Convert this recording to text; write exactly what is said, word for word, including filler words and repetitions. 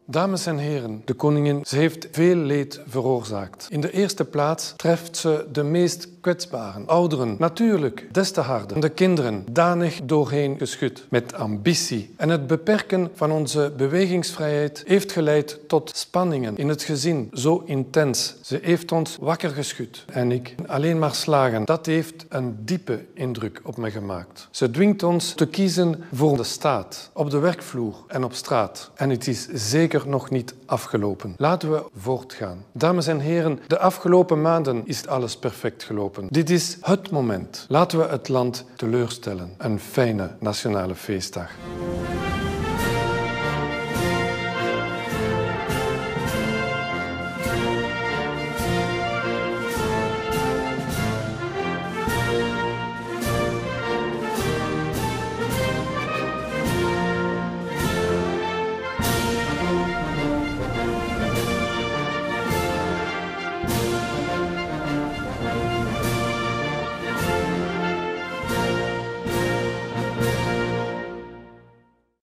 Dames en heren, de koningin, ze heeft veel leed veroorzaakt. In de eerste plaats treft ze de meest kwetsbaren, ouderen, natuurlijk des te harder. De kinderen, danig doorheen geschud, met ambitie. En het beperken van onze bewegingsvrijheid heeft geleid tot spanningen in het gezin, zo intens. Ze heeft ons wakker geschud. En ik alleen maar slagen. Dat heeft een diepe indruk op me gemaakt. Ze dwingt ons te kiezen voor de staat, op de werkvloer en op straat. En het is zeker nog niet afgelopen. Laten we voortgaan. Dames en heren, de afgelopen maanden is alles perfect gelopen. Dit is het moment. Laten we het land teleurstellen. Een fijne nationale feestdag.